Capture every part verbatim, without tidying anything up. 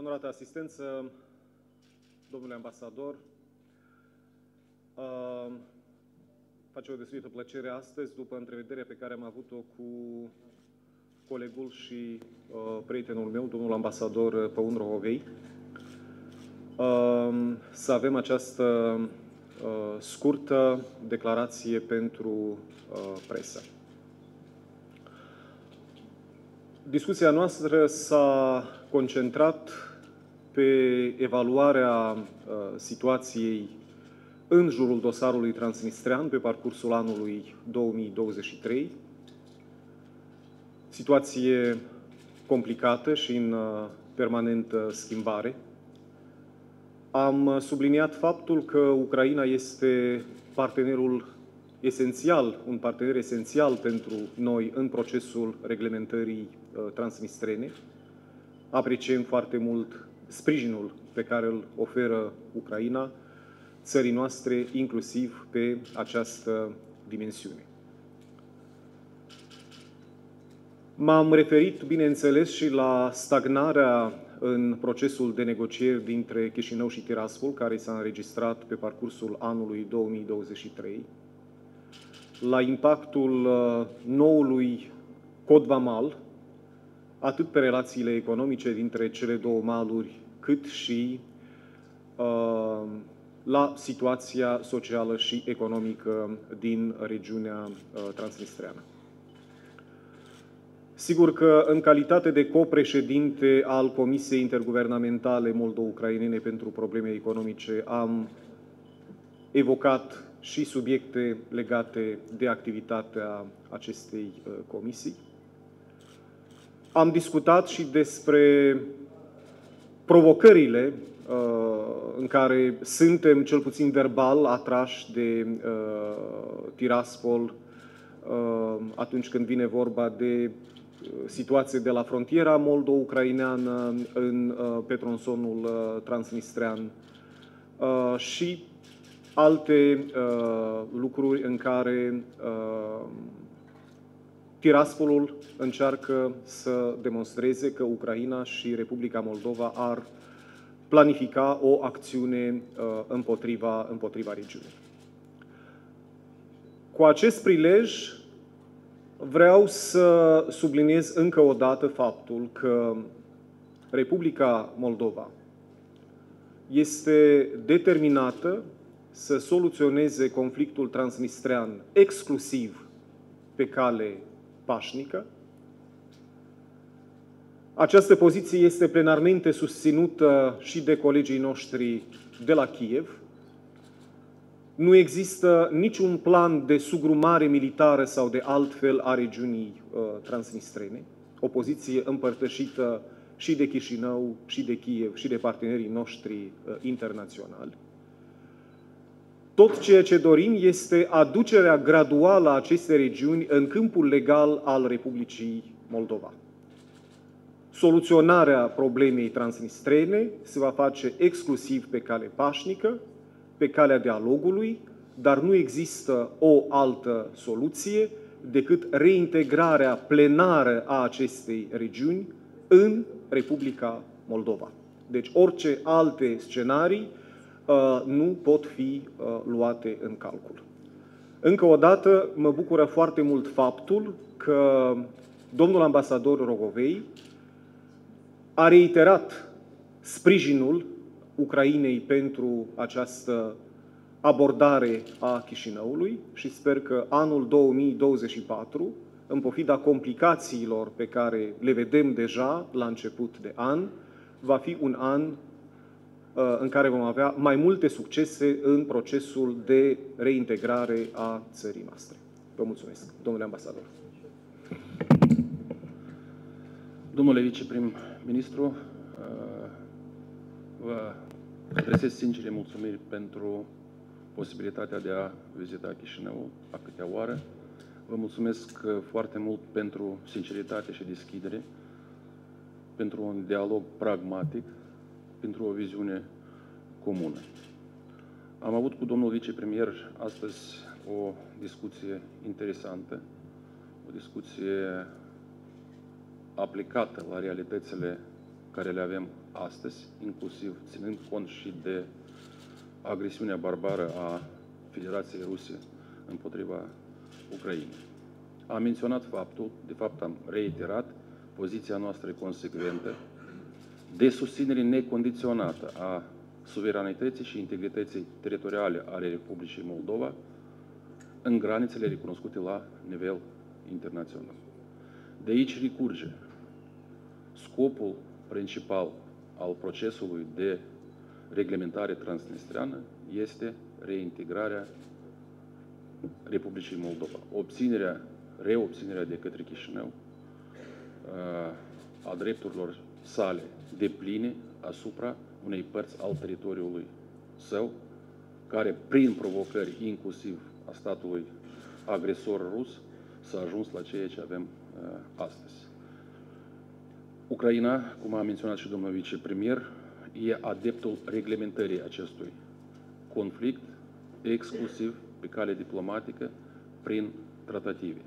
Onorată asistență, domnule ambasador, uh, face o deosebită plăcere astăzi, după întrevederea pe care am avut-o cu colegul și uh, prietenul meu, domnul ambasador Păun Rohovei, uh, să avem această uh, scurtă declarație pentru uh, presă. Discuția noastră s-a concentrat pe evaluarea uh, situației în jurul dosarului transnistrean pe parcursul anului două mii douăzeci și trei. Situație complicată și în uh, permanentă schimbare. Am subliniat faptul că Ucraina este partenerul esențial, un partener esențial pentru noi în procesul reglementării uh, transnistrene. Apreciem foarte mult sprijinul pe care îl oferă Ucraina țării noastre, inclusiv pe această dimensiune. M-am referit, bineînțeles, și la stagnarea în procesul de negocieri dintre Chișinău și Tiraspol, care s-a înregistrat pe parcursul anului două mii douăzeci și trei, la impactul noului cod vamal, atât pe relațiile economice dintre cele două maluri, cât și uh, la situația socială și economică din regiunea uh, transnistreană. Sigur că, în calitate de copreședinte al Comisiei Interguvernamentale Moldo-Ucrainene pentru Probleme Economice, am evocat și subiecte legate de activitatea acestei uh, comisii. Am discutat și despre provocările uh, în care suntem, cel puțin verbal, atrași de uh, Tiraspol uh, atunci când vine vorba de uh, situație de la frontiera moldo-ucraineană în uh, pe tronsonul uh, transnistrean uh, și alte uh, lucruri în care uh, Tiraspolul încearcă să demonstreze că Ucraina și Republica Moldova ar planifica o acțiune uh, împotriva, împotriva regiunii. Cu acest prilej vreau să subliniez încă o dată faptul că Republica Moldova este determinată să soluționeze conflictul transnistrean exclusiv pe cale pașnică. Această poziție este plenarmente susținută și de colegii noștri de la Kiev. Nu există niciun plan de sugrumare militară sau de altfel a regiunii uh, transnistrene, o poziție împărtășită și de Chișinău, și de Kiev, și de partenerii noștri uh, internaționali. Tot ceea ce dorim este aducerea graduală a acestei regiuni în câmpul legal al Republicii Moldova. Soluționarea problemei transnistrene se va face exclusiv pe cale pașnică, pe calea dialogului, dar nu există o altă soluție decât reintegrarea plenară a acestei regiuni în Republica Moldova. Deci orice alte scenarii Uh, nu pot fi uh, luate în calcul. Încă o dată, mă bucură foarte mult faptul că domnul ambasador Rohovei a reiterat sprijinul Ucrainei pentru această abordare a Chișinăului și sper că anul două mii douăzeci și patru, în pofida complicațiilor pe care le vedem deja la început de an, va fi un an în care vom avea mai multe succese în procesul de reintegrare a țării noastre. Vă mulțumesc, domnule ambasador. Domnule viceprim-ministru, vă adresez sincere mulțumiri pentru posibilitatea de a vizita Chișinău a câtea oară. Vă mulțumesc foarte mult pentru sinceritate și deschidere, pentru un dialog pragmatic, pentru o viziune comună. Am avut cu domnul vicepremier astăzi o discuție interesantă, o discuție aplicată la realitățile care le avem astăzi, inclusiv ținând cont și de agresiunea barbară a Federației Ruse împotriva Ucrainei. Am menționat faptul, de fapt am reiterat, poziția noastră consecventă de susținere necondiționată a suveranității și integrității teritoriale ale Republicii Moldova în granițele recunoscute la nivel internațional. De aici recurge scopul principal al procesului de reglementare transnistreană este reintegrarea Republicii Moldova, obținerea, reobținerea de către Chișinău a drepturilor sale depline asupra unei părți al teritoriului său, care prin provocări, inclusiv a statului agresor rus, s-a ajuns la ceea ce avem uh, astăzi. Ucraina, cum a menționat și domnul vicepremier, e adeptul reglementării acestui conflict, exclusiv pe cale diplomatică, prin tratative.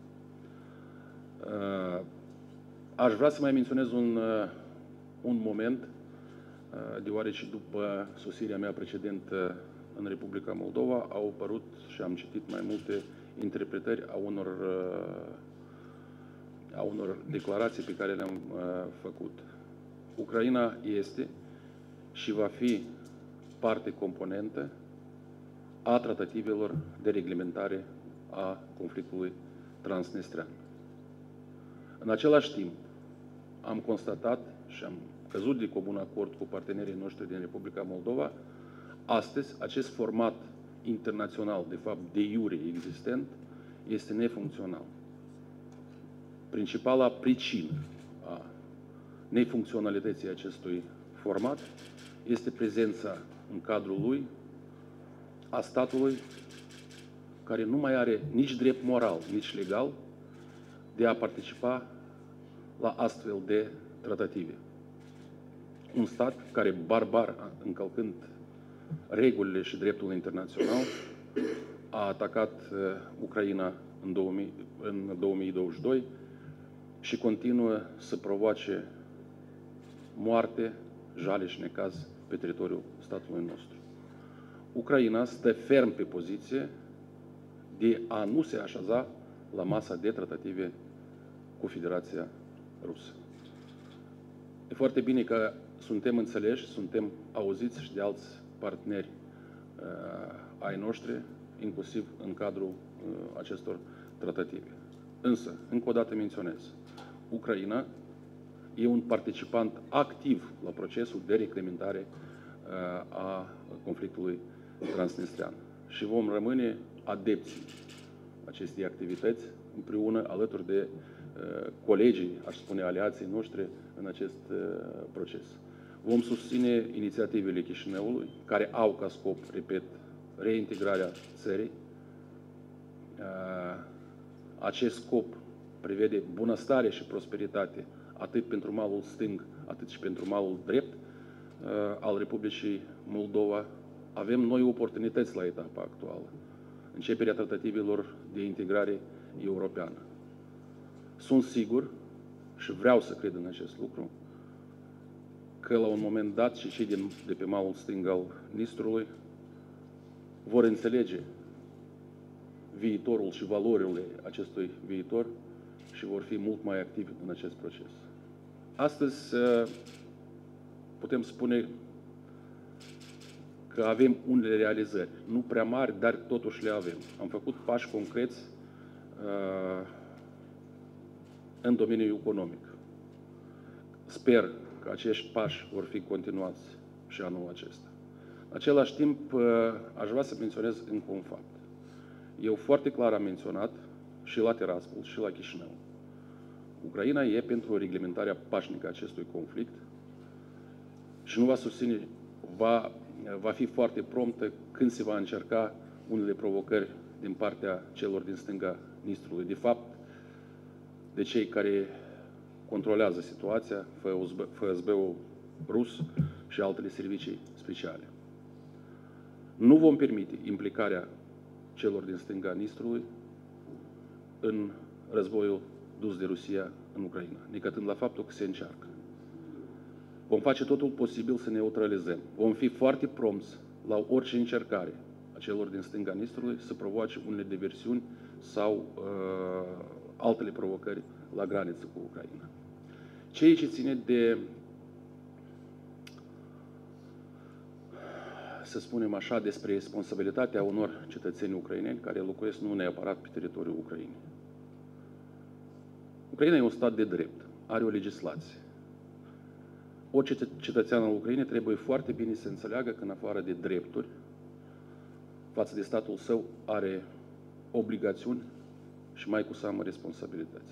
Uh, aș vrea să mai menționez un, uh, un moment, uh, deoarece după sosirea mea precedentă în Republica Moldova au apărut și am citit mai multe interpretări a unor, a unor declarații pe care le-am făcut. Ucraina este și va fi parte componentă a tratativelor de reglementare a conflictului transnistrean. În același timp, am constatat și am căzut de comun acord cu partenerii noștri din Republica Moldova. Astăzi, acest format internațional, de fapt de iure existent, este nefuncțional. Principala pricină a nefuncționalității acestui format este prezența în cadrul lui a statului care nu mai are nici drept moral, nici legal de a participa la astfel de tratative. Un stat care, barbar, încălcând regulile și dreptul internațional, a atacat uh, Ucraina în, două mii, în două mii douăzeci și doi și continuă să provoace moarte, jale și necaz pe teritoriul statului nostru. Ucraina stă ferm pe poziție de a nu se așeza la masa de tratative cu Federația Rusă. E foarte bine că suntem înțeleși, suntem auziți și de alți parteneri uh, ai noștri, inclusiv în cadrul uh, acestor tratative. Însă, încă o dată menționez, Ucraina e un participant activ la procesul de reglementare uh, a conflictului transnistrean și vom rămâne adepți acestei activități împreună alături de uh, colegii, aș spune, aliații noștri în acest uh, proces. Vom susține inițiativele Chișinăului, care au ca scop, repet, reintegrarea țării. Acest scop prevede bunăstare și prosperitate atât pentru malul stâng, atât și pentru malul drept al Republicii Moldova. Avem noi oportunități la etapa actuală. Începerea tratativelor de integrare europeană. Sunt sigur și vreau să cred în acest lucru, că la un moment dat și cei din, de pe malul stâng al Nistrului vor înțelege viitorul și valorile acestui viitor și vor fi mult mai activi în acest proces. Astăzi putem spune că avem unele realizări, nu prea mari, dar totuși le avem. Am făcut pași concreți uh, în domeniul economic. Sper că acești pași vor fi continuați și anul acesta. În același timp, uh, aș vrea să menționez încă un fapt. Eu foarte clar am menționat și la Tiraspol și la Chișinău. Ucraina e pentru reglementarea pașnică a acestui conflict și nu va susține, va, va fi foarte promptă când se va încerca unele provocări din partea celor din stânga Nistrului. De fapt, de cei care controlează situația, F S B-ul rus și altele servicii speciale. Nu vom permite implicarea celor din stânga Nistrului în războiul dus de Rusia în Ucraina, necătând la faptul că se încearcă. Vom face totul posibil să neutralizăm. Vom fi foarte prompți la orice încercare a celor din stânga Nistrului să provoace unele diversiuni sau uh, altele provocări la graniță cu Ucraina. Ceea ce ține de, să spunem așa, despre responsabilitatea unor cetățeni ucraineni care locuiesc nu neapărat pe teritoriul Ucrainei. Ucraina e un stat de drept, are o legislație. Orice cetățean al Ucrainei trebuie foarte bine să înțeleagă că în afară de drepturi față de statul său are obligațiuni și mai cu seamă responsabilități.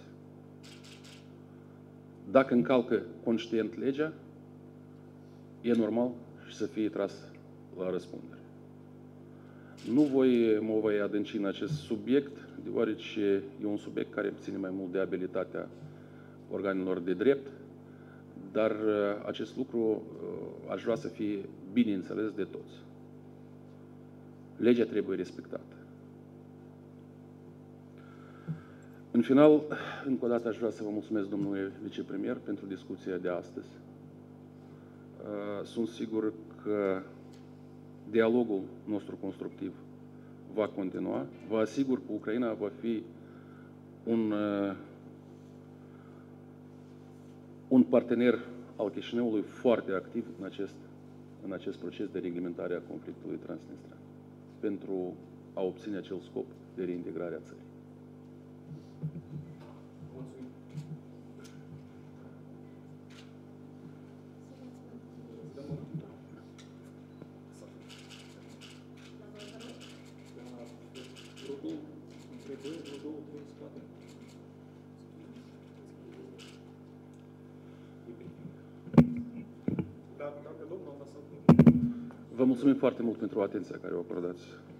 Dacă încalcă conștient legea, e normal și să fie tras la răspundere. Nu voi, mă voi adânci în acest subiect, deoarece e un subiect care ține mai mult de abilitatea organelor de drept, dar acest lucru aș vrea să fie bine înțeles de toți. Legea trebuie respectată. În final, încă o dată aș vrea să vă mulțumesc, domnule vicepremier, pentru discuția de astăzi. Sunt sigur că dialogul nostru constructiv va continua. Vă asigur că Ucraina va fi un, un partener al Chișinăului foarte activ în acest, în acest proces de reglementare a conflictului transnistrean, pentru a obține acel scop de reintegrare a țării. Vă mulțumim foarte mult pentru atenția care o acordați